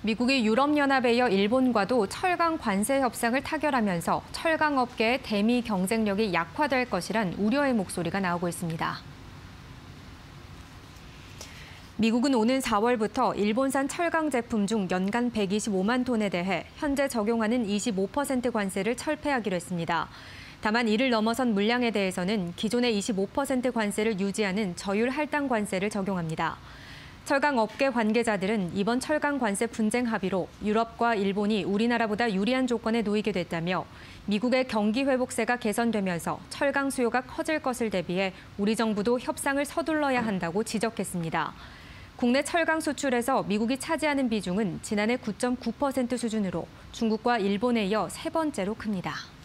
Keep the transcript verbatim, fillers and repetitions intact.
미국이 유럽연합에 이어 일본과도 철강 관세 협상을 타결하면서 철강 업계의 대미 경쟁력이 약화될 것이란 우려의 목소리가 나오고 있습니다. 미국은 오는 사월부터 일본산 철강 제품 중 연간 백이십오만 톤에 대해 현재 적용하는 이십오 퍼센트 관세를 철폐하기로 했습니다. 다만 이를 넘어선 물량에 대해서는 기존의 이십오 퍼센트 관세를 유지하는 저율 할당 관세를 적용합니다. 철강 업계 관계자들은 이번 철강 관세 분쟁 합의로 유럽과 일본이 우리나라보다 유리한 조건에 놓이게 됐다며 미국의 경기 회복세가 개선되면서 철강 수요가 커질 것을 대비해 우리 정부도 협상을 서둘러야 한다고 지적했습니다. 국내 철강 수출에서 미국이 차지하는 비중은 지난해 구 점 구 퍼센트 수준으로 중국과 일본에 이어 세 번째로 큽니다.